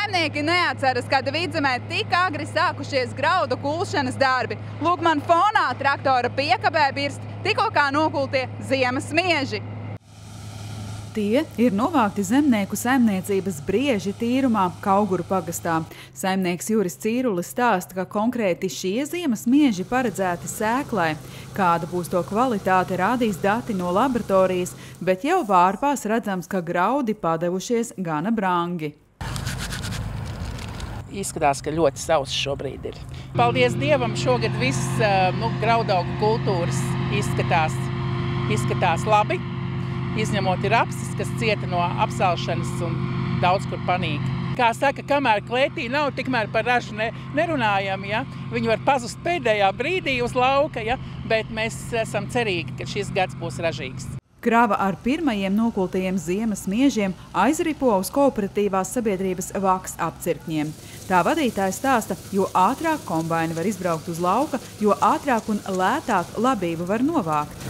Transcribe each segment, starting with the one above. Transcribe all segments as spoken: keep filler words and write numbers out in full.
Saimnieki neatceras, kad Vidzemē tik agri sākušies graudu kulšanas darbi. Lūk, man fonā traktora piekabē birst tikko kā nokultie ziemas mieži. Tie ir novākti zemnieku saimniecības Brieži tīrumā Kauguru pagastā. Saimnieks Juris Cīrulis stāsta, ka konkrēti šie ziemas mieži paredzēti sēklai. Kāda būs to kvalitāte, rādīs dati no laboratorijas, bet jau vārpās redzams, ka graudi padevušies gana brangi. Izskatās, ka ļoti sauss šobrīd ir. Paldies Dievam, šogad viss nu, graudaugu kultūras izskatās, izskatās labi. Izņemot ir rapsis, kas cieta no apsalšanas un daudz kur panīk. Kā saka, kamēr klētī nav, tikmēr par ražu ne, nerunājam, ja? Viņi var pazust pēdējā brīdī uz lauka, ja? Bet mēs esam cerīgi, ka šis gads būs ražīgs. Krava ar pirmajiem nokultajiem ziemas miežiem aizripo uz kooperatīvās sabiedrības Vaks apcirkņiem. Tā vadītāja stāsta, jo ātrāk kombaini var izbraukt uz lauka, jo ātrāk un lētāk labību var novākt.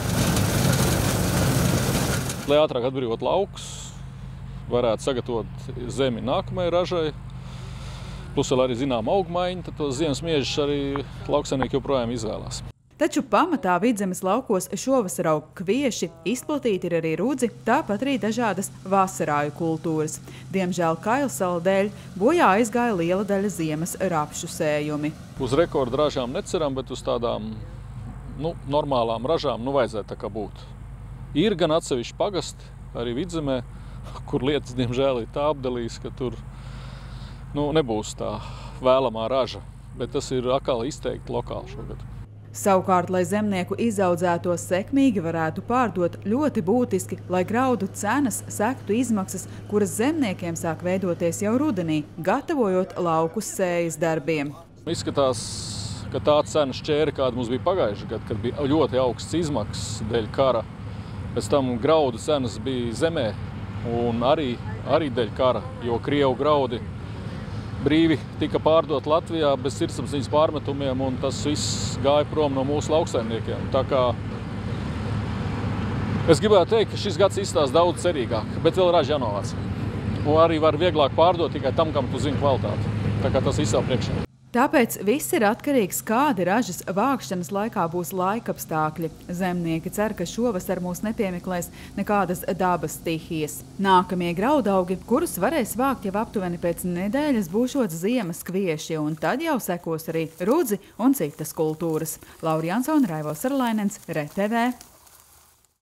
Lai ātrāk atbrīvot laukus, varētu sagatavot zemi nākamajai ražai, plus vēl arī zinām augmaiņu, tad tos ziemas miežus arī lauksaimnieki joprojām izvēlās. Taču pamatā Vidzemes laukos šovasar aug kvieši, izplatīti ir arī rudzi, tāpat arī dažādas vasarāju kultūras. Diemžēl kailsala dēļ bojā aizgāja liela daļa ziemas rapšu sējumi. Uz rekordu ražām neceram, bet uz tādām nu, normālām ražām nu, vajadzētu tā kā būt. Ir gan atsevišķi pagasti, arī Vidzemē, kur lietas, diemžēl, ir tā apdalījis, ka tur nu, nebūs tā vēlamā raža, bet tas ir atkal izteikti lokāli šogad. Savukārt, lai zemnieku izaudzētos sekmīgi varētu pārdot, ļoti būtiski, lai graudu cenas sektu izmaksas, kuras zemniekiem sāk veidoties jau rudenī, gatavojot laukus sējas darbiem. Izskatās, ka tā cena šķēra, kāda mums bija pagājušajā gadā, kad bija ļoti augsts izmaksas dēļ kara. Pēc tam graudu cenas bija zemē un arī, arī dēļ kara, jo Krievu graudi brīvi tika pārdot Latvijā bez sirdsapziņas pārmetumiem, un tas viss gāja prom no mūsu lauksaimniekiem. Tā kā es gribētu teikt, ka šis gads izstās daudz cerīgāk, bet vēl raža jānovāc. Un arī var vieglāk pārdot tikai tam, kam tu zini kvalitāti. Tā kā tas viss jau priekšā. Tāpēc viss ir atkarīgs, kādi ražas vākšanas laikā būs laikapstākļi. Zemnieki cer, ka šovasar mūs nepiemeklēs nekādas dabas stihijas. Nākamie graudaugi, kurus varēs vākt jau aptuveni pēc nedēļas, būšot ziemas kvieši, un tad jau sekos arī rudzi un citas kultūras. Laura Jansone, Raivo Sarlainens, R T V.